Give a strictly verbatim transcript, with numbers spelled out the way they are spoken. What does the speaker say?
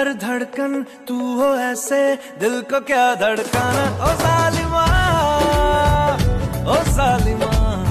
हर धड़कन तू हो ऐसे, दिल को क्या धड़काना। ओ जालिमा, ओ जालिमा।